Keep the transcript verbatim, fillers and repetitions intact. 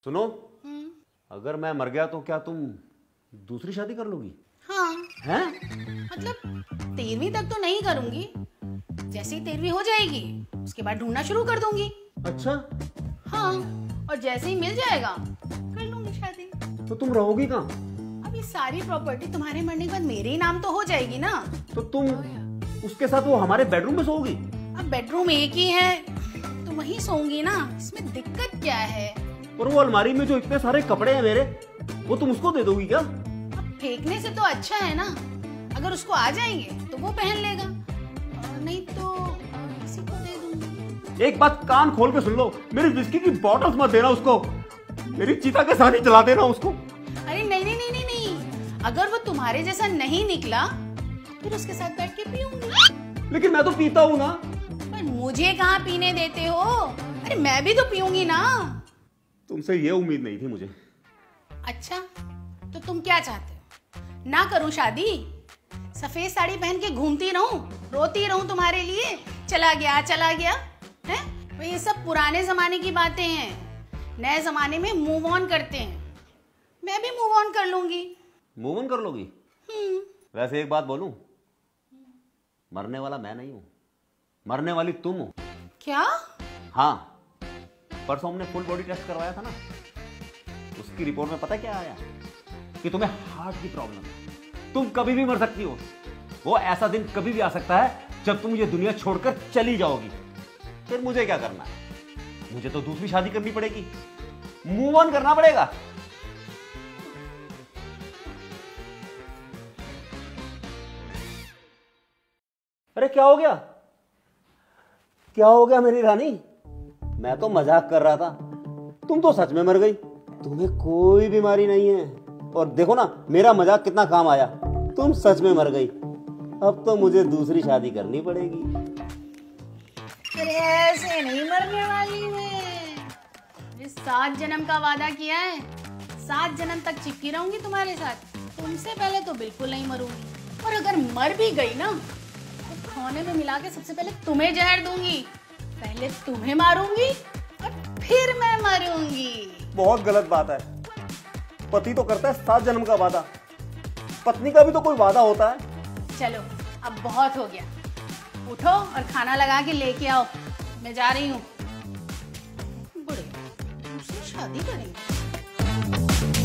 सुनो, अगर मैं मर गया तो क्या तुम दूसरी शादी कर लोगी? हाँ। हैं? मतलब तेरहवीं तक तो नहीं करूंगी, जैसे ही तेरहवीं हो जाएगी उसके बाद ढूंढना शुरू कर दूंगी। अच्छा। हाँ, और जैसे ही मिल जाएगा कर लूंगी शादी। तो तुम रहोगी कहाँ? अब ये सारी प्रॉपर्टी तुम्हारे मरने के बाद मेरे ही नाम तो हो जाएगी ना। तो तुम उसके साथ वो हमारे बेडरूम में सोओगी? अब बेडरूम एक ही है तो वहीं सोऊंगी ना, इसमें दिक्कत क्या है? और वो अलमारी में जो इतने सारे कपड़े हैं मेरे, वो तुम उसको दे दोगी क्या? अब फेंकने से तो अच्छा है ना, अगर उसको आ जाएंगे तो वो पहन लेगा, और नहीं तो किसी को दे दूंगी। एक बात कान खोल के सुन लो, मेरी विस्की की बॉटल्स मत देना उसको, मेरी चिता के साथ ही जला देना उसको। अरे नहीं नहीं नहीं नहीं नहीं, अगर वो तुम्हारे जैसा नहीं निकला फिर उसके साथ बैठ के पीऊंगी। लेकिन मैं तो पीता हूँ ना। पर मुझे कहाँ पीने देते हो? अरे मैं भी तो पीऊंगी ना। तुमसे ये उम्मीद नहीं थी मुझे। अच्छा, तो तुम क्या चाहते हो? ना करूं शादी, सफेद साड़ी पहन के घूमती रहूं, रोती रहूं तुम्हारे लिए, चला गया चला गया है? तो ये सब पुराने जमाने की बातें हैं, नए जमाने में मूव ऑन करते हैं। मैं भी मूव ऑन कर लूंगी। मूव ऑन कर लोगी? हम्म। वैसे एक बात बोलूं, मरने वाला मैं नहीं हूं, मरने वाली तुम हो। क्या? हाँ, परसों हमने फुल बॉडी टेस्ट करवाया था ना, उसकी रिपोर्ट में पता क्या आया? कि तुम्हें हार्ट की प्रॉब्लम है, तुम कभी भी मर सकती हो। वो ऐसा दिन कभी भी आ सकता है जब तुम ये दुनिया छोड़कर चली जाओगी। फिर मुझे क्या करना है? मुझे तो दूसरी शादी करनी पड़ेगी, मूव ऑन करना पड़ेगा। अरे क्या हो गया? क्या हो गया मेरी रानी? मैं तो मजाक कर रहा था, तुम तो सच में मर गई। तुम्हें कोई बीमारी नहीं है, और देखो ना मेरा मजाक कितना काम आया, तुम सच में मर गई। अब तो मुझे दूसरी शादी करनी पड़ेगी। अरे ऐसे नहीं मरने वाली मैं, इस सात जन्म का वादा किया है, सात जन्म तक चिपकी रहूंगी तुम्हारे साथ। तुमसे पहले तो बिल्कुल नहीं मरूंगी, और अगर मर भी गई ना तो खाने में मिला के सबसे पहले तुम्हें जहर दूंगी, पहले तुम्हें मारूंगी और फिर मैं मरूंगी। बहुत गलत बात है, पति तो करता है सात जन्म का वादा, पत्नी का भी तो कोई वादा होता है। चलो अब बहुत हो गया, उठो और खाना लगा के लेके आओ, मैं जा रही हूँ। बड़े दूसरी शादी करेंगे।